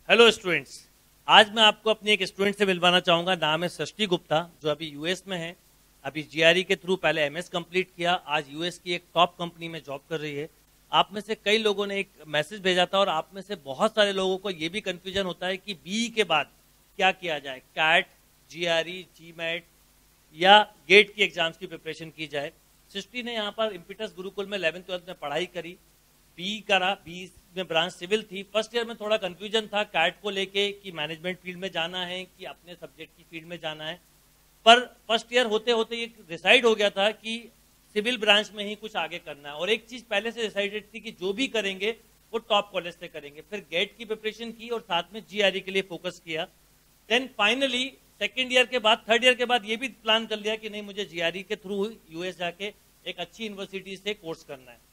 Hello students, आज मैं आपको अपनी एक स्टूडेंट से मिलवाना चाहूंगा। नाम है सृष्टि गुप्ता, जो अभी यूएस में है। अभी जीआरई के थ्रू पहले एमएस कंप्लीट किया, आज यूएस की एक टॉप कंपनी में जॉब कर रही है। आप में से कई लोगों ने एक मैसेज भेजा था और आप में से बहुत सारे लोगों को ये भी कंफ्यूजन होता है कि बीई के बाद क्या किया जाए, कैट, जीआरई, जीमैट या गेट की एग्जाम्स की प्रिपरेशन की जाए। सृष्टि ने यहाँ पर इम्पिटस गुरुकुल में 11th-12th में पढ़ाई करी, बी करा, बी में ब्रांच सिविल थी। फर्स्ट ईयर में थोड़ा कंफ्यूजन था कैट को लेके कि मैनेजमेंट फील्ड में जाना है कि अपने सब्जेक्ट की फील्ड में जाना है, पर फर्स्ट ईयर होते होते ये डिसाइड हो गया था कि सिविल ब्रांच में ही कुछ आगे करना है। और एक चीज पहले से डिसाइडेड थी कि जो भी करेंगे वो टॉप कॉलेज से करेंगे। फिर गेट की प्रिपरेशन की और साथ में जीआरई के लिए फोकस किया। देन फाइनली सेकेंड ईयर के बाद, थर्ड ईयर के बाद ये भी प्लान कर लिया कि नहीं, मुझे जीआरई के थ्रू यूएस जाके एक अच्छी यूनिवर्सिटी से कोर्स करना है।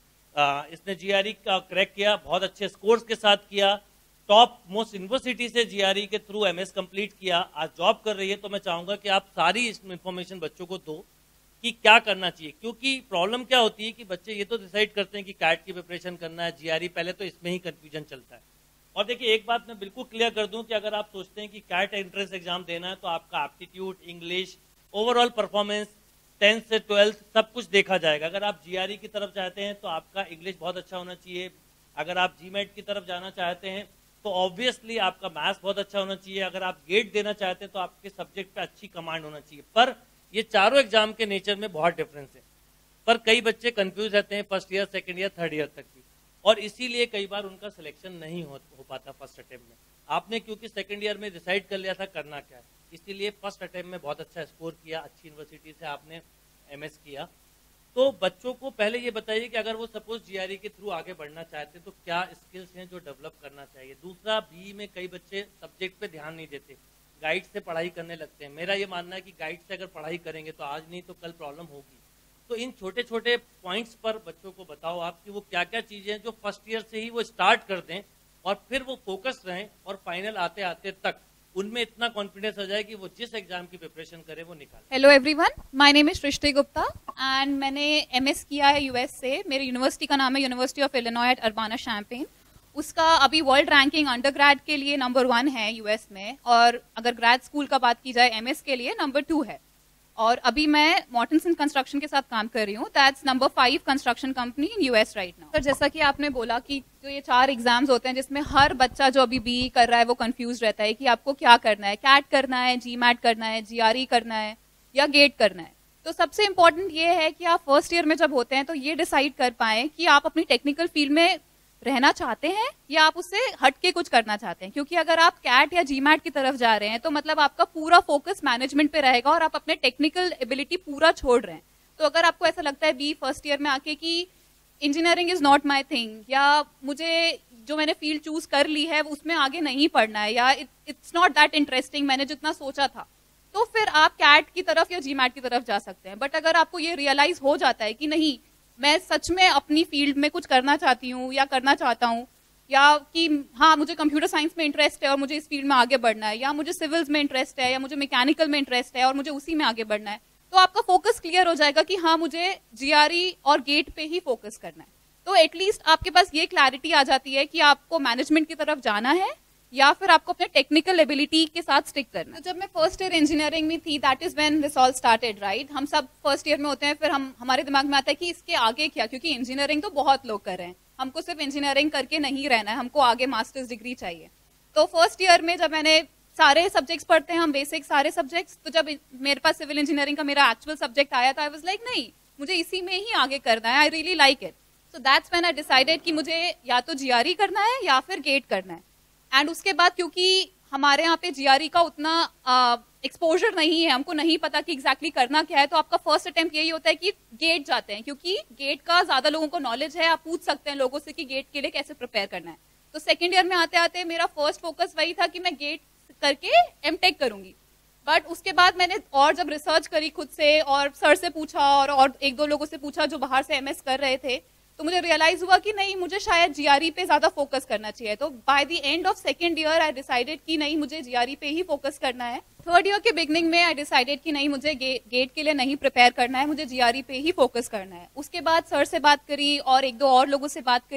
इसने जीआरई का क्रैक किया, बहुत अच्छे स्कोर्स के साथ किया, टॉप मोस्ट यूनिवर्सिटी से जीआरई के थ्रू एमएस कंप्लीट किया, आज जॉब कर रही है। तो मैं चाहूंगा कि आप सारी इंफॉर्मेशन बच्चों को दो कि क्या करना चाहिए, क्योंकि प्रॉब्लम क्या होती है कि बच्चे ये तो डिसाइड करते हैं कि कैट की प्रिपरेशन करना है, जीआरई, पहले तो इसमें ही कंफ्यूजन चलता है। और देखिए, एक बात मैं बिल्कुल क्लियर कर दूं कि अगर आप सोचते हैं कि कैट एंट्रेंस एग्जाम देना है तो आपका aptitude, English, overall performance 10th से 12th सब कुछ देखा जाएगा। अगर आप जीआरई की तरफ चाहते हैं तो आपका इंग्लिश बहुत अच्छा होना चाहिए। अगर आप जीमेट की तरफ जाना चाहते हैं तो ऑब्वियसली आपका मैथ्स बहुत अच्छा होना चाहिए। अगर आप गेट देना चाहते हैं तो आपके सब्जेक्ट पे अच्छी कमांड होना चाहिए। पर ये चारों एग्जाम के नेचर में बहुत डिफरेंस है। पर कई बच्चे कंफ्यूज रहते हैं first year, second year, third year तक भी, और इसीलिए कई बार उनका सिलेक्शन नहीं हो पाता फर्स्ट अटेम्प्ट में। आपने क्योंकि सेकेंड ईयर में डिसाइड कर लिया था करना क्या है, इसीलिए फर्स्ट अटेम्प्ट में बहुत अच्छा स्कोर किया, अच्छी यूनिवर्सिटी से आपने एमएस किया। तो बच्चों को पहले ये बताइए कि अगर वो सपोज जीआरई के थ्रू आगे बढ़ना चाहते हैं तो क्या स्किल्स हैं जो डेवलप करना चाहिए। दूसरा, बी में कई बच्चे सब्जेक्ट पे ध्यान नहीं देते, गाइड से पढ़ाई करने लगते हैं। मेरा ये मानना है कि गाइड से अगर पढ़ाई करेंगे तो आज नहीं तो कल प्रॉब्लम होगी। तो इन छोटे छोटे पॉइंट्स पर बच्चों को बताओ आप कि वो क्या क्या चीजें हैं जो फर्स्ट ईयर से ही वो स्टार्ट कर दें और फिर वो फोकस रहें और फाइनल आते आते तक उनमें इतना कॉन्फिडेंस हो जाए कि वो जिस एग्जाम की प्रिपरेशन करे वो निकाले। Hello everyone, my name is Srishti Gupta and मैंने एमएस किया है यूएस से। मेरी यूनिवर्सिटी का नाम है university of Illinois at Urbana Champaign. उसका अभी वर्ल्ड रैंकिंग अंडरग्रेड के लिए नंबर 1 है यूएस में, और अगर ग्रेड स्कूल का बात की जाए एमएस के लिए नंबर 2 है। और अभी मैं मॉर्टनसन कंस्ट्रक्शन के साथ काम कर रही हूँ। That's number 5 construction company in US right now. Sir, जैसा कि आपने बोला कि जो ये 4 एग्जाम्स होते हैं जिसमें हर बच्चा जो अभी बीई कर रहा है वो कंफ्यूज रहता है कि आपको क्या करना है, कैट करना है, जीमैट करना है, जीआरई करना है या गेट करना है। तो सबसे इम्पोर्टेंट ये है कि आप फर्स्ट ईयर में जब होते हैं तो ये डिसाइड कर पाएं कि आप अपनी टेक्निकल फील्ड में रहना चाहते हैं या आप उससे हट के कुछ करना चाहते हैं। क्योंकि अगर आप कैट या जीमैट की तरफ जा रहे हैं तो मतलब आपका पूरा फोकस मैनेजमेंट पे रहेगा और आप अपने टेक्निकल एबिलिटी पूरा छोड़ रहे हैं। तो अगर आपको ऐसा लगता है बी फर्स्ट ईयर में आके कि engineering is not my thing, या मुझे जो मैंने फील्ड चूज कर ली है उसमें आगे नहीं पढ़ना है, या इट्स नॉट दैट इंटरेस्टिंग मैंने जितना सोचा था, तो फिर आप कैट की तरफ या जीमैट की तरफ जा सकते हैं। बट अगर आपको ये रियलाइज हो जाता है कि नहीं, मैं सच में अपनी फील्ड में कुछ करना चाहती हूँ या करना चाहता हूँ, या कि हाँ मुझे कंप्यूटर साइंस में इंटरेस्ट है और मुझे इस फील्ड में आगे बढ़ना है, या मुझे सिविल्स में इंटरेस्ट है, या मुझे मैकेनिकल में इंटरेस्ट है और मुझे उसी में आगे बढ़ना है, तो आपका फोकस क्लियर हो जाएगा कि हाँ मुझे जीआरई और गेट पे ही फोकस करना है। तो एटलीस्ट आपके पास ये क्लैरिटी आ जाती है कि आपको मैनेजमेंट की तरफ जाना है या फिर आपको अपने टेक्निकल एबिलिटी के साथ स्टिक करना है। तो जब मैं फर्स्ट ईयर इंजीनियरिंग में थी, that is when this all started right. हम सब फर्स्ट ईयर में होते हैं, फिर हमारे दिमाग में आता है कि इसके आगे क्या, क्योंकि इंजीनियरिंग तो बहुत लोग कर रहे हैं, हमको सिर्फ इंजीनियरिंग करके नहीं रहना है, हमको आगे मास्टर्स डिग्री चाहिए। तो फर्स्ट ईयर में जब मैंने सारे सब्जेक्ट्स पढ़ते हैं हम, बेसिक सारे सब्जेक्ट्स, तो जब मेरे पास सिविल इंजीनियरिंग का मेरा एक्चुअल सब्जेक्ट आया था, आई वाज लाइक नहीं, मुझे इसी में ही आगे करना है, I really like it. So that's when I decided कि मुझे या तो जीआरई करना है या फिर गेट करना है। एंड उसके बाद क्योंकि हमारे यहाँ पे जीआरई का उतना एक्सपोजर नहीं है, हमको नहीं पता कि एग्जैक्टली करना क्या है, तो आपका फर्स्ट अटेम्प्ट यही होता है कि गेट जाते हैं, क्योंकि गेट का ज्यादा लोगों को नॉलेज है, आप पूछ सकते हैं लोगों से कि गेट के लिए कैसे प्रिपेयर करना है। तो सेकेंड ईयर में आते आते मेरा फर्स्ट फोकस वही था कि मैं गेट करके एमटेक करूंगी। बट उसके बाद मैंने और जब रिसर्च करी खुद से और सर से पूछा और एक दो लोगों से पूछा जो बाहर से एमएस कर रहे थे, तो मुझे रियलाइज हुआ कि नहीं, मुझे शायद जीआरई पे ज्यादा फोकस करना चाहिए। तो by the end of second year I decided कि नहीं, मुझे जीआरई पे ही फोकस करना है। थर्ड ईयर के बिगनिंग में आई डिसाइडेड कि नहीं, मुझे गेट के लिए नहीं प्रिपेयर करना है, मुझे जीआरई पे ही फोकस करना है। उसके बाद सर से बात करी और एक दो और लोगों से बात करी,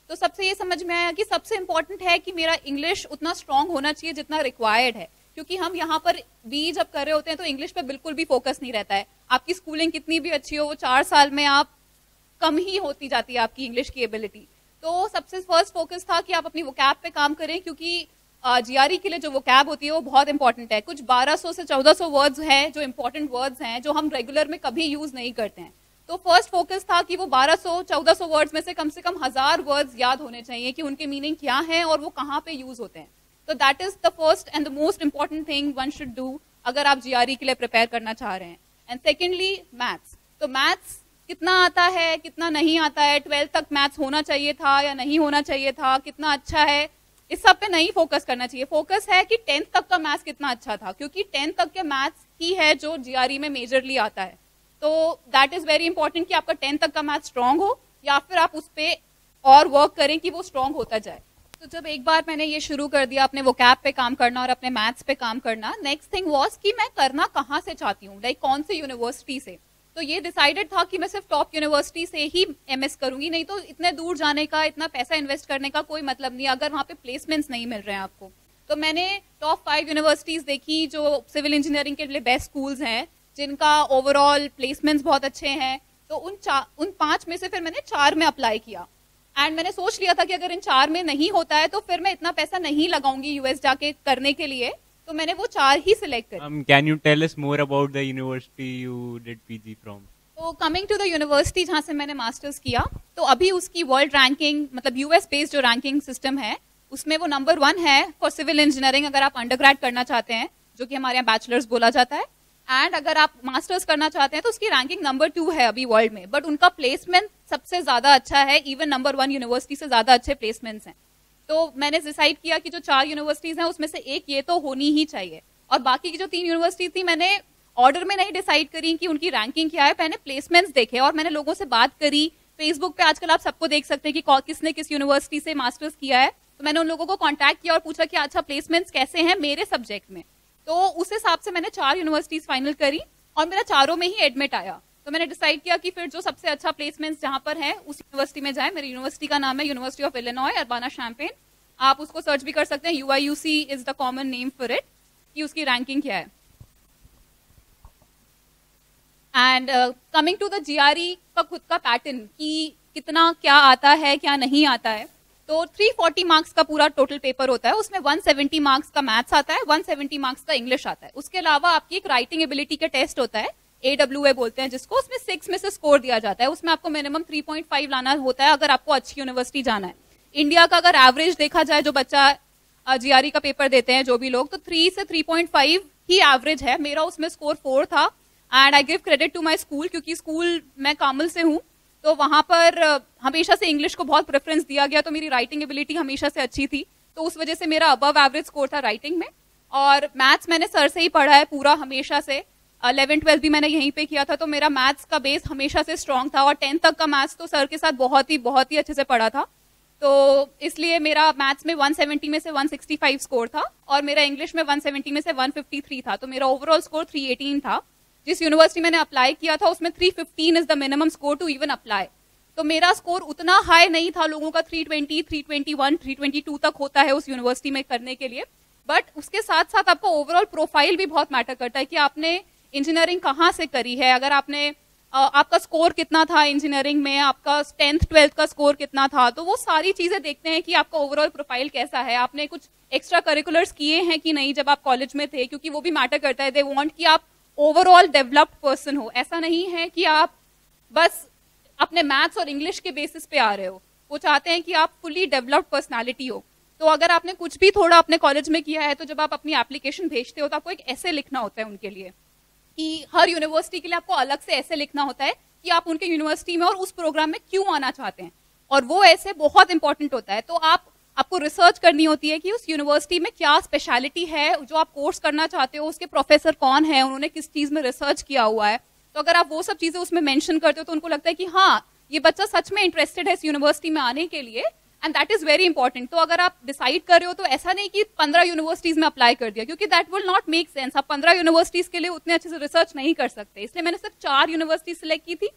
तो सबसे ये समझ में आया कि सबसे इंपॉर्टेंट है कि मेरा इंग्लिश उतना स्ट्रांग होना चाहिए जितना रिक्वायर्ड है, क्योंकि हम यहाँ पर भी जब कर रहे होते हैं तो इंग्लिश पे बिल्कुल भी फोकस नहीं रहता है। आपकी स्कूलिंग कितनी भी अच्छी हो, वो 4 साल में आप कम ही होती जाती है आपकी इंग्लिश की एबिलिटी। तो सबसे फर्स्ट फोकस था कि आप अपनी वोकैब पे काम करें, क्योंकि जीआरई के लिए जो वोकैब होती है वो बहुत इंपॉर्टेंट है। कुछ 1200 से 1400 वर्ड्स हैं जो इंपॉर्टेंट वर्ड्स हैं जो हम रेगुलर में कभी यूज नहीं करते हैं। तो फर्स्ट फोकस था कि वो 1200-1400 वर्ड्स में से कम 1000 वर्ड्स याद होने चाहिए कि उनके मीनिंग क्या है और वो कहाँ पे यूज होते हैं। तो that is the first and the most important thing one should do अगर आप जीआरई के लिए प्रिपेयर करना चाह रहे हैं। And secondly maths. तो मैथ्स कितना आता है, कितना नहीं आता है, 12th तक मैथ्स होना चाहिए था या नहीं होना चाहिए था, कितना अच्छा है, इस सब पे नहीं फोकस करना चाहिए। फोकस है कि 10th तक का मैथ्स कितना अच्छा था, क्योंकि 10th तक के मैथ्स ही है जो जीआरई में मेजरली आता है। तो दैट इज वेरी इंपॉर्टेंट कि आपका 10th तक का मैथ्स स्ट्रांग हो या फिर आप उस पर और वर्क करें कि वो स्ट्रांग होता जाए। तो जब एक बार मैंने ये शुरू कर दिया अपने वोकैब पे काम करना और अपने मैथ्स पे काम करना, नेक्स्ट थिंग वाज कि मैं करना कहाँ से चाहती हूँ, लाइक कौन से यूनिवर्सिटी से। तो ये डिसाइडेड था कि मैं सिर्फ टॉप यूनिवर्सिटी से ही एमएस करूंगी, नहीं तो इतने दूर जाने का, इतना पैसा इन्वेस्ट करने का कोई मतलब नहीं अगर वहाँ पे प्लेसमेंट्स नहीं मिल रहे हैं आपको। तो मैंने टॉप 5 यूनिवर्सिटीज देखी जो सिविल इंजीनियरिंग के लिए बेस्ट स्कूल्स हैं, जिनका ओवरऑल प्लेसमेंट्स बहुत अच्छे हैं। तो उन 5 में से फिर मैंने 4 में अप्लाई किया। एंड मैंने सोच लिया था कि अगर इन 4 में नहीं होता है तो फिर मैं इतना पैसा नहीं लगाऊंगी यूएस जाके करने के लिए, तो मैंने वो 4 ही सिलेक्ट करी। Can you tell us more about the university you did PG from? तो कमिंग टू द यूनिवर्सिटी जहाँ से मैंने मास्टर्स किया, तो अभी उसकी वर्ल्ड रैंकिंग, मतलब यूएस बेस्ड जो रैंकिंग सिस्टम है उसमें वो नंबर 1 है फॉर सिविल इंजीनियरिंग अगर आप अंडरग्रेड करना चाहते हैं, जो कि हमारे यहाँ बैचलर्स बोला जाता है। एंड अगर आप मास्टर्स करना चाहते हैं तो उसकी रैंकिंग नंबर 2 है अभी वर्ल्ड में, बट उनका प्लेसमेंट सबसे ज्यादा अच्छा है, इवन नंबर 1 यूनिवर्सिटी से ज्यादा अच्छे प्लेसमेंट्स हैं। तो मैंने डिसाइड किया कि जो 4 यूनिवर्सिटीज हैं उसमें से एक ये तो होनी ही चाहिए, और बाकी की जो 3 यूनिवर्सिटी थी मैंने ऑर्डर में नहीं डिसाइड करी कि उनकी रैंकिंग क्या है, मैंने प्लेसमेंट्स देखे और मैंने लोगों से बात करी। फेसबुक पे आजकल आप सबको देख सकते हैं कि किसने किस यूनिवर्सिटी से मास्टर्स किया है, तो मैंने उन लोगों को कॉन्टैक्ट किया और पूछा कि अच्छा प्लेसमेंट्स कैसे हैं मेरे सब्जेक्ट में। तो उस हिसाब से मैंने 4 यूनिवर्सिटीज फाइनल करी और मेरा 4 में ही एडमिट आया। तो मैंने डिसाइड किया कि फिर जो सबसे अच्छा प्लेसमेंट्स जहां पर है उस यूनिवर्सिटी में जाए। मेरी यूनिवर्सिटी का नाम है university of Illinois Urbana Champaign, आप उसको सर्च भी कर सकते हैं, UIUC is the common name for it, कि उसकी रैंकिंग क्या है। And coming to the GRE का खुद का पैटर्न कि कितना क्या आता है क्या नहीं आता है, तो 340 मार्क्स का पूरा टोटल पेपर होता है। उसमें 170 मार्क्स का मैथ्स आता है, 170 मार्क्स का इंग्लिश आता है। उसके अलावा आपकी एक राइटिंग एबिलिटी का टेस्ट होता है, AWA बोलते हैं जिसको, उसमें 6 में से स्कोर दिया जाता है। उसमें आपको मिनिमम 3.5 लाना होता है अगर आपको अच्छी यूनिवर्सिटी जाना है। इंडिया का अगर एवरेज देखा जाए, जो बच्चा जीआरई का पेपर देते हैं जो भी लोग, तो 3 से 3.5 ही एवरेज है। मेरा उसमें स्कोर 4 था। And I give credit to my school, क्योंकि स्कूल मैं कामल से हूँ, तो वहां पर हमेशा से इंग्लिश को बहुत प्रेफरेंस दिया गया, तो मेरी राइटिंग एबिलिटी हमेशा से अच्छी थी, तो उस वजह से मेरा अबव एवरेज स्कोर था राइटिंग में। और मैथ्स मैंने सर से ही पढ़ा है पूरा हमेशा से, 11th-12th भी मैंने यहीं पे किया था, तो मेरा मैथ्स का बेस हमेशा से स्ट्रांग था। और 10th तक का मैथ्स तो सर के साथ बहुत ही अच्छे से पढ़ा था, तो इसलिए मेरा मैथ्स में 170 में से 165 स्कोर था और मेरा इंग्लिश में 170 में से 153 था। तो मेरा ओवरऑल स्कोर 318 था। जिस यूनिवर्सिटी मैंने अप्लाई किया था उसमें 315 is the minimum score to even apply. तो मेरा स्कोर उतना हाई नहीं था, लोगों का 320, 321, 322 तक होता है उस यूनिवर्सिटी में करने के लिए। बट उसके साथ साथ आपका ओवरऑल प्रोफाइल भी बहुत मैटर करता है कि आपने इंजीनियरिंग कहाँ से करी है, अगर आपने आपका स्कोर कितना था इंजीनियरिंग में, आपका 10th-12th का स्कोर कितना था, तो वो सारी चीजें देखते हैं कि आपका ओवरऑल प्रोफाइल कैसा है, आपने कुछ एक्स्ट्रा करिकुलर्स किए हैं कि नहीं जब आप कॉलेज में थे, क्योंकि वो भी मैटर करता है। दे वांट कि आप ओवरऑल डेवलप्ड पर्सन हो, ऐसा नहीं है कि आप बस अपने मैथ्स और इंग्लिश के बेसिस पे आ रहे हो, वो चाहते हैं कि आप फुली डेवलप्ड पर्सनालिटी हो। तो अगर आपने कुछ भी थोड़ा अपने कॉलेज में किया है, तो जब आप अपनी एप्लीकेशन भेजते हो तो आपको एक ऐसे लिखना होता है उनके लिए, कि हर यूनिवर्सिटी के लिए आपको अलग से ऐसे लिखना होता है कि आप उनके यूनिवर्सिटी में और उस प्रोग्राम में क्यों आना चाहते हैं, और वो ऐसे बहुत इंपॉर्टेंट होता है। तो आपको रिसर्च करनी होती है कि उस यूनिवर्सिटी में क्या स्पेशलिटी है, जो आप कोर्स करना चाहते हो उसके प्रोफेसर कौन है, उन्होंने किस चीज में रिसर्च किया हुआ है। तो अगर आप वो सब चीजें उसमें मेंशन करते हो तो उनको लगता है कि हाँ ये बच्चा सच में इंटरेस्टेड है इस यूनिवर्सिटी में आने के लिए, and that is very important. तो अगर आप डिसाइड कर रहे हो तो ऐसा नहीं कि 15 यूनिवर्सिटीज में अप्लाई कर दिया, क्योंकि that will not make sense. आप 15 यूनिवर्सिटीज के लिए उतने अच्छे से रिसर्च नहीं कर सकते, इसलिए मैंने सिर्फ 4 यूनिवर्सिटी सिलेक्ट की थी।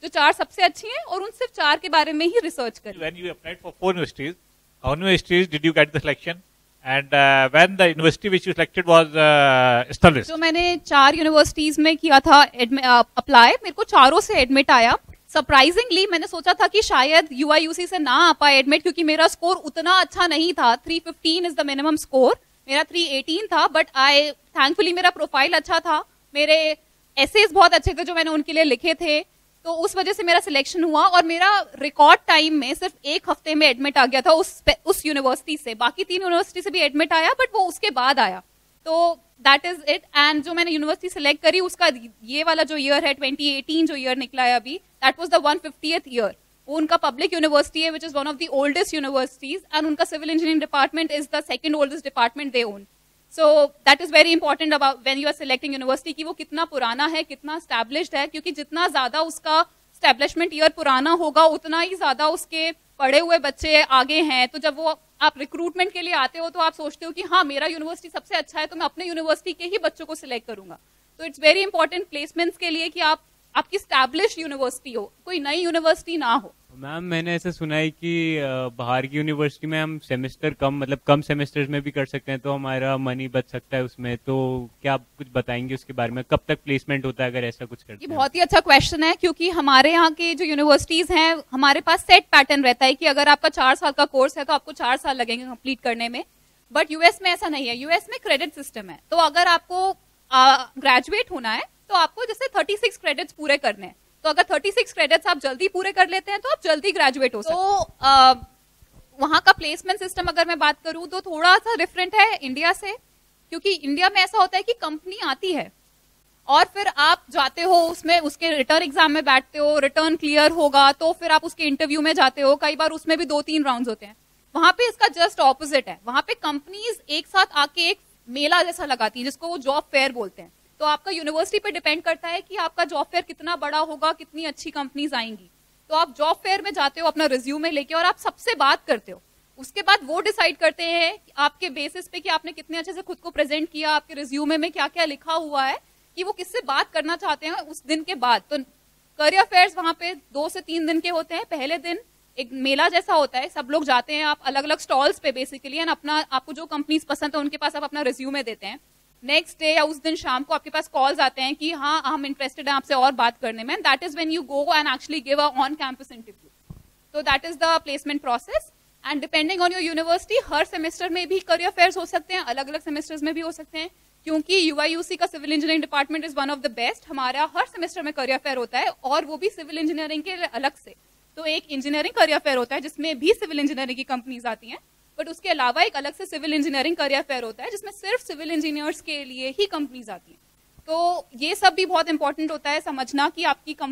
जो 4 सबसे अच्छी हैं और उन सिर्फ 4 के बारे में ही रिसर्च करी। When you applied for 4 universities, how many universities did you get the selection? And when the university which you selected was established? जो मैंने 4 यूनिवर्सिटीज में किया था अप्लाई, मेरे को चारों से एडमिट आया। सरप्राइजिंगली मैंने सोचा था कि शायद UIUC से ना आ पाए एडमिट, क्योंकि मेरा स्कोर उतना अच्छा नहीं था। 315 इज द मिनिमम स्कोर, मेरा 318 था, बट थैंकफुली मेरा प्रोफाइल अच्छा था, मेरे एसेज बहुत अच्छे थे जो मैंने उनके लिए लिखे थे, तो उस वजह से मेरा सिलेक्शन हुआ और मेरा रिकॉर्ड टाइम में सिर्फ 1 हफ्ते में एडमिट आ गया था उस यूनिवर्सिटी से। बाकी 3 यूनिवर्सिटी से भी एडमिट आया, बट वो उसके बाद आया। तो दैट इज इट। एंड जो मैंने यूनिवर्सिटी सिलेक्ट करी, उसका ये वाला जो ईयर है 2018 जो ईयर निकला है अभी, that was the 150th year. वो उनका पब्लिक यूनिवर्सिटी है, which is one of the oldest universities, and उनका civil engineering department is the second oldest department they own. So that is very important about when you are selecting university कि वो कितना पुराना है, कितना established है, क्योंकि जितना ज्यादा उसका स्टैब्लिशमेंट ईयर पुराना होगा उतना ही ज्यादा उसके पढ़े हुए बच्चे आगे हैं। तो जब वो आप रिक्रूटमेंट के लिए आते हो तो आप सोचते हो कि हाँ मेरा यूनिवर्सिटी सबसे अच्छा है, तो मैं अपने यूनिवर्सिटी के ही बच्चों को सिलेक्ट करूंगा। तो इट्स वेरी इंपॉर्टेंट प्लेसमेंट्स के लिए कि आपकी स्टैब्लिश यूनिवर्सिटी हो, कोई नई यूनिवर्सिटी ना हो। मैम मैंने ऐसा सुना है कि बाहर की यूनिवर्सिटी में हम सेमेस्टर कम सेमेस्टर्स में भी कर सकते हैं, तो हमारा मनी बच सकता है उसमें। तो क्या आप कुछ बताएंगे उसके बारे में, कब तक प्लेसमेंट होता है अगर ऐसा कुछ करते हैं? ये बहुत ही अच्छा क्वेश्चन है, क्योंकि हमारे यहाँ के जो यूनिवर्सिटीज हैं, हमारे पास सेट पैटर्न रहता है कि अगर आपका 4 साल का कोर्स है तो आपको 4 साल लगेंगे कंप्लीट करने में। बट यूएस में ऐसा नहीं है, यूएस में क्रेडिट सिस्टम है। तो अगर आपको ग्रेजुएट होना है तो आपको जैसे 36 क्रेडिट्स पूरे करने हैं, तो अगर 36 क्रेडिट्स आप जल्दी पूरे कर लेते हैं तो आप जल्दी ग्रेजुएट हो सकते हैं। तो वहां का प्लेसमेंट सिस्टम अगर मैं बात करूं तो थोड़ा सा डिफरेंट है इंडिया से, क्योंकि इंडिया में ऐसा होता है कि कंपनी आती है और फिर आप जाते हो, उसमें उसके रिटर्न एग्जाम में बैठते हो, रिटर्न क्लियर होगा तो फिर आप उसके इंटरव्यू में जाते हो। कई बार उसमें भी 2-3 राउंड्स होते हैं। वहां पे इसका जस्ट ऑपोजिट है। वहां पे कंपनीज एक साथ आके एक मेला जैसा लगाती है, जिसको वो जॉब फेयर बोलते हैं। तो आपका यूनिवर्सिटी पे डिपेंड करता है कि आपका जॉब फेयर कितना बड़ा होगा, कितनी अच्छी कंपनीज आएंगी। तो आप जॉब फेयर में जाते हो अपना रिज्यूमे लेके और आप सबसे बात करते हो। उसके बाद वो डिसाइड करते हैं आपके बेसिस पे कि आपने कितने अच्छे से खुद को प्रेजेंट किया, आपके रिज्यूमे में क्या क्या लिखा हुआ है, कि वो किससे बात करना चाहते हैं उस दिन के बाद। तो करियर फेयर्स वहां पे 2 से 3 दिन के होते हैं। पहले दिन एक मेला जैसा होता है, सब लोग जाते हैं, आप अलग अलग स्टॉल्स पे बेसिकली, एंड अपना आपको जो कंपनीज पसंद है उनके पास आप अपना रिज्यूमे देते हैं। नेक्स्ट डे या उस दिन शाम को आपके पास कॉल्स आते हैं कि हाँ हम इंटरेस्टेड हैं आपसे और बात करने में। That is when you go and actually give a on campus interview. तो that is the placement process. And depending on your university हर सेमेस्टर में भी करियर फेयर्स हो सकते हैं, अलग अलग सेमेस्टर्स में भी हो सकते हैं। क्योंकि UIUC का civil engineering department is one of the best, हमारा हर सेमेस्टर में करियर फेयर होता है, और वो भी सिविल इंजीनियरिंग के अलग से। तो एक इंजीनियरिंग करियर फेयर होता है जिसमें भी सिविल इंजीनियरिंग की कंपनीज आती हैं, बट उसके अलावा एक अलग से सिविल इंजीनियरिंग करियर फेयर होता है जिसमें सिर्फ सिविल इंजीनियर्स के लिए ही कंपनीज आती हैं। तो ये सब भी बहुत इंपॉर्टेंट होता है समझना कि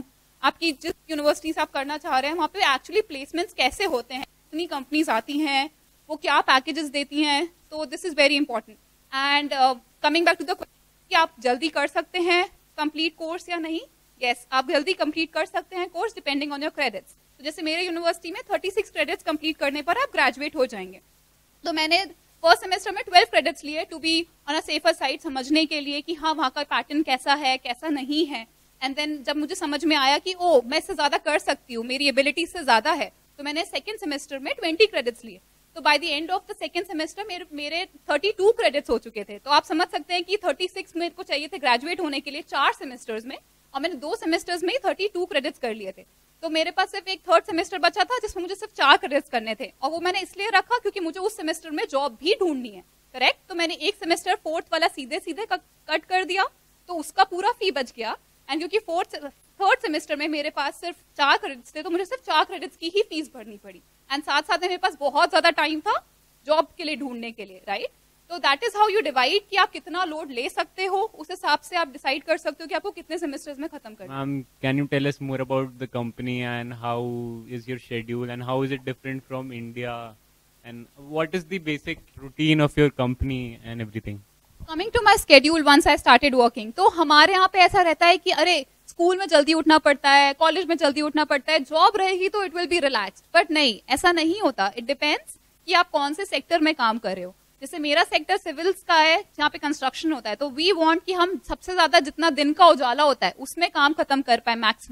आपकी जिस यूनिवर्सिटी से आप करना चाह रहे हैं वहां पे एक्चुअली प्लेसमेंट्स कैसे होते हैं, कितनी कंपनीज आती हैं, वो क्या पैकेजेस देती हैं। तो this is very important. And coming back to the question कि आप जल्दी कर सकते हैं कंप्लीट कोर्स या नहीं। यस, आप जल्दी कंप्लीट कर सकते हैं course depending on your credits. तो जैसे मेरे यूनिवर्सिटी में 36 क्रेडिट्स कंप्लीट करने पर आप ग्रेजुएट हो जाएंगे। तो मैंने फर्स्ट सेमेस्टर में 12 क्रेडिट्स लिए to be on a safer side, समझने के लिए कि हाँ वहाँ का पैटर्न कैसा है कैसा नहीं है। एंड देन जब मुझे समझ में आया कि ओ मैं इससे ज्यादा कर सकती हूँ, मेरी एबिलिटी से ज्यादा है, तो मैंने सेकंड सेमेस्टर में 20 क्रेडिट्स लिए। तो by the end of the second semester मेरे 32 क्रेडिट्स हो चुके थे। तो आप समझ सकते हैं कि 36 मेरे को चाहिए थे ग्रेजुएट होने के लिए 4 सेमेस्टर्स में, और मैंने 2 सेमेस्टर्स में ही 32 क्रेडिट्स कर लिए थे। तो मेरे पास सिर्फ एक थर्ड सेमेस्टर बचा था जिसमें मुझे सिर्फ 4 क्रेडिट्स करने थे, और वो मैंने इसलिए रखा क्योंकि मुझे उस सेमेस्टर में जॉब भी ढूंढनी है। करेक्ट। तो मैंने एक सेमेस्टर फोर्थ वाला सीधे सीधे कट कर दिया, तो उसका पूरा फी बच गया। एंड क्योंकि थर्ड सेमेस्टर में मेरे पास सिर्फ 4 क्रेडिट्स थे, तो मुझे सिर्फ 4 क्रेडिट्स की ही फीस भरनी पड़ी। एंड साथ साथ मेरे पास बहुत ज्यादा टाइम था जॉब के लिए ढूंढने के लिए, राइट। तो that is how you divide कि आप कितना लोड ले सकते हो, उस हिसाब से आप डिसाइड कर सकते हो कि आपको कितने सेमेस्टर्स में खत्म करना है। Ma'am can you tell us more about the company and how is your schedule and how is it different from India and what is the basic routine of your company and everything? Coming to my schedule once I started working, तो हमारे यहाँ पे ऐसा रहता है कि अरे school में जल्दी उठना पड़ता है, कॉलेज में जल्दी उठना पड़ता है, जॉब रहेगी तो it will be relaxed. But नहीं, ऐसा नहीं होता। इट डिपेंड्स कि आप कौन से सेक्टर में काम कर रहे हो। जैसे मेरा सेक्टर सिविल्स का है जहाँ पे कंस्ट्रक्शन होता है, तो वी वांट कि हम सबसे ज्यादा जितना दिन का उजाला होता है उसमें काम खत्म कर पाए मैक्सिमम।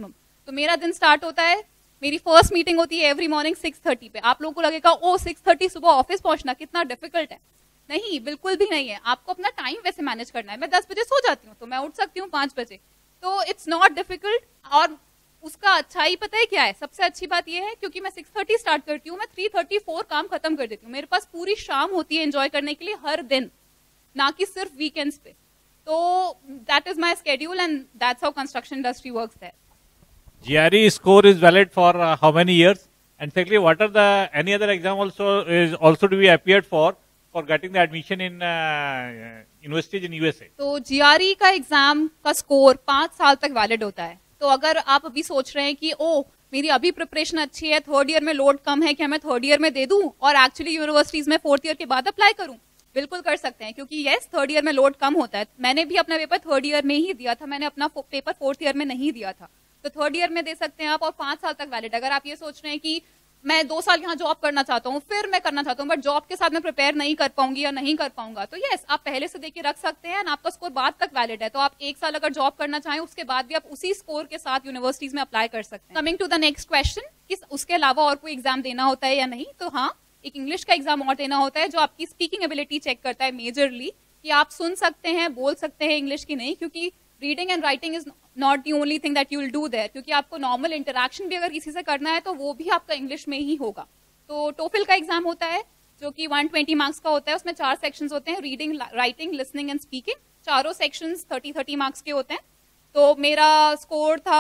तो मेरा दिन स्टार्ट होता है, मेरी फर्स्ट मीटिंग होती है एवरी मॉर्निंग 6:30 पे। आप लोगों को लगेगा ओ 6:30 सुबह ऑफिस पहुंचना कितना डिफिकल्ट है। नहीं, बिल्कुल भी नहीं है। आपको अपना टाइम वैसे मैनेज करना है। मैं 10 बजे सो जाती हूँ तो मैं उठ सकती हूँ 5 बजे, तो इट्स नॉट डिफिकल्ट। और उसका अच्छाई पता है क्या है? सबसे अच्छी बात यह है क्योंकि मैं 6:30 स्टार्ट करती हूँ, मैं 3:34 काम खत्म कर देती हूँ। मेरे पास पूरी शाम होती है एंजॉय करने के लिए हर दिन, ना कि सिर्फ वीकेंड्स पे। तो that is my schedule and that's how construction industry works there. GRE score is valid for how many years? And secondly, what are the any other exam also to be appeared for getting the admission in universities in USA? तो GRE का exam का score 5 साल तक valid होता है। तो अगर आप अभी सोच रहे हैं कि ओ मेरी अभी प्रिपरेशन अच्छी है, थर्ड ईयर में लोड कम है, क्या मैं थर्ड ईयर में दे दूं और एक्चुअली यूनिवर्सिटीज में फोर्थ ईयर के बाद अप्लाई करूं? बिल्कुल कर सकते हैं, क्योंकि यस थर्ड ईयर में लोड कम होता है। मैंने भी अपना पेपर थर्ड ईयर में ही दिया था, मैंने अपना पेपर फोर्थ ईयर में नहीं दिया था। तो थर्ड ईयर में दे सकते हैं आप, और 5 साल तक वैलिड। अगर आप ये सोच रहे हैं कि मैं 2 साल यहाँ जॉब करना चाहता हूँ, फिर मैं करना चाहता हूँ बट जॉब के साथ मैं प्रिपेयर नहीं कर पाऊंगी या नहीं कर पाऊंगा, तो यस आप पहले से देके रख सकते हैं, आपका स्कोर बाद तक वैलिड है। तो आप 1 साल अगर जॉब करना चाहें उसके बाद भी आप उसी स्कोर के साथ यूनिवर्सिटीज में अप्लाई कर सकते हैं। Coming to the next question कि उसके अलावा और कोई एग्जाम देना होता है या नहीं, तो हाँ, एक इंग्लिश का एग्जाम और देना होता है जो आपकी स्पीकिंग एबिलिटी चेक करता है मेजरली, कि आप सुन सकते हैं, बोल सकते हैं इंग्लिश की नहीं, क्योंकि reading and writing is not the only thing that you will do there, क्योंकि आपको नॉर्मल इंटरेक्शन भी अगर किसी से करना है तो वो भी आपका इंग्लिश में ही होगा। तो टोफिल का एग्जाम होता है जो कि 120 मार्क्स का होता है, उसमें 4 सेक्शंस होते हैं, reading, writing, listening and speaking. चारों सेक्शंस 30-30 मार्क्स के होते हैं। तो मेरा स्कोर था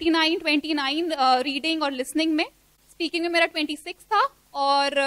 29 रीडिंग और लिसनिंग में, स्पीकिंग में मेरा 26 था और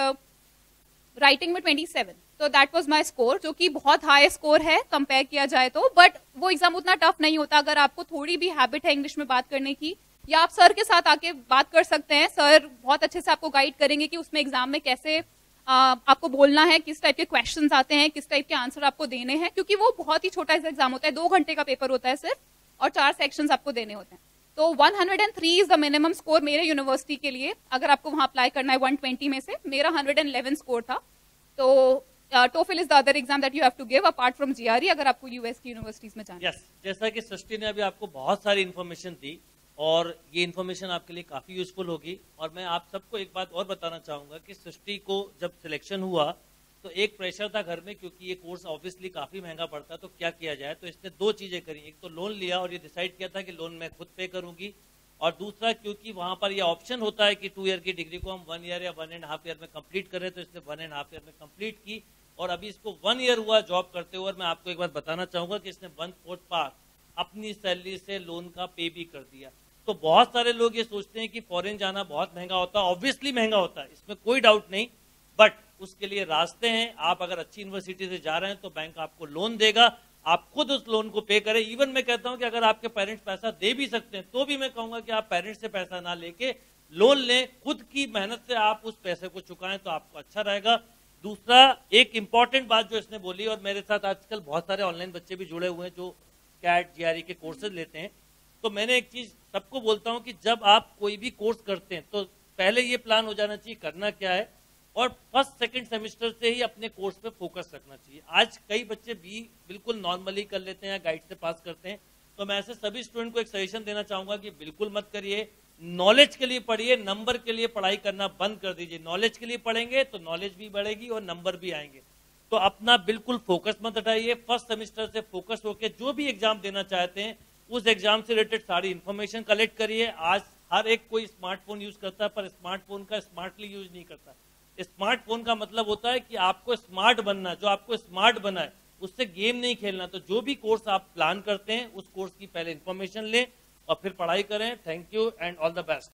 राइटिंग में 27। तो दैट वाज माय स्कोर, जो कि बहुत हाई स्कोर है कंपेयर किया जाए तो, बट वो एग्जाम उतना टफ नहीं होता अगर आपको थोड़ी भी हैबिट है इंग्लिश में बात करने की, या आप सर के साथ आके बात कर सकते हैं। सर बहुत अच्छे से आपको गाइड करेंगे कि उसमें एग्जाम में कैसे आपको बोलना है, किस टाइप के क्वेश्चंस आते हैं, किस टाइप के आंसर आपको देने हैं, क्योंकि वो बहुत ही छोटा सा एग्जाम होता है, 2 घंटे का पेपर होता है सिर्फ, और 4 सेक्शंस आपको देने होते हैं। तो 103 इज द मिनिमम स्कोर मेरे यूनिवर्सिटी के लिए, अगर आपको वहां अप्लाई करना है 120 में से। मेरा 111 स्कोर था। तो TOEFL is the other exam that you have to give apart from GRE अगर आपको यूएस की यूनिवर्सिटीज में जाना है। यस, जैसा कि सृष्टि ने अभी आपको बहुत सारी इन्फॉर्मेशन दी और ये इन्फॉर्मेशन आपके लिए काफी यूजफुल होगी। और मैं आप सबको एक बात और बताना चाहूंगा कि सृष्टि को जब सिलेक्शन हुआ तो एक प्रेशर था घर में, क्योंकि ये कोर्स ऑब्वियसली काफी महंगा पड़ता है, तो क्या किया जाए। तो इसने 2 चीजें करी, एक तो लोन लिया और ये डिसाइड किया था कि लोन मैं खुद पे करूंगी, और दूसरा क्योंकि वहां पर ये ऑप्शन होता है कि 2 ईयर की डिग्री को हम 1 ईयर या 1.5 ईयर में कंप्लीट करें, तो इसने 1.5 ईयर में कंप्लीट की और अभी इसको 1 ईयर हुआ जॉब करते हुए। और मैं आपको एक बात बताना चाहूंगा कि इसने 1/4 पार्ट अपनी सैलरी से लोन का पे भी कर दिया। तो बहुत सारे लोग ये सोचते हैं कि फॉरेन जाना बहुत महंगा होता है, ऑब्वियसली महंगा होता है, इसमें कोई डाउट नहीं, बट उसके लिए रास्ते हैं। आप अगर अच्छी यूनिवर्सिटी से जा रहे हैं तो बैंक आपको लोन देगा, आप खुद उस लोन को पे करें। इवन मैं कहता हूं कि अगर आपके पेरेंट्स पैसा दे भी सकते हैं तो भी मैं कहूंगा कि आप पेरेंट्स से पैसा ना लेके लोन लें, खुद की मेहनत से आप उस पैसे को चुकाएं तो आपको अच्छा रहेगा। दूसरा, एक इंपॉर्टेंट बात जो इसने बोली, और मेरे साथ आजकल बहुत सारे ऑनलाइन बच्चे भी जुड़े हुए हैं जो कैट GRE के कोर्सेज लेते हैं, तो मैंने एक चीज सबको बोलता हूं कि जब आप कोई भी कोर्स करते हैं तो पहले ये प्लान हो जाना चाहिए करना क्या है, और फर्स्ट सेकंड सेमेस्टर से ही अपने कोर्स पे फोकस रखना चाहिए। आज कई बच्चे भी बिल्कुल नॉर्मली कर लेते हैं, गाइड से पास करते हैं, तो मैं ऐसे सभी स्टूडेंट को एक सजेशन देना चाहूंगा कि बिल्कुल मत करिए। नॉलेज के लिए पढ़िए, नंबर के लिए पढ़ाई करना बंद कर दीजिए। नॉलेज के लिए पढ़ेंगे तो नॉलेज भी बढ़ेगी और नंबर भी आएंगे। तो अपना बिल्कुल फोकस मत हटाइए, फर्स्ट सेमेस्टर से फोकस होकर जो भी एग्जाम देना चाहते हैं उस एग्जाम से रिलेटेड सारी इंफॉर्मेशन कलेक्ट करिए। आज हर एक कोई स्मार्टफोन यूज करता है, पर स्मार्टफोन का स्मार्टली यूज नहीं करता। स्मार्टफोन का मतलब होता है कि आपको स्मार्ट बनना, जो आपको स्मार्ट बनाए, उससे गेम नहीं खेलना। तो जो भी कोर्स आप प्लान करते हैं उस कोर्स की पहले इंफॉर्मेशन लें और फिर पढ़ाई करें। Thank you and all the best.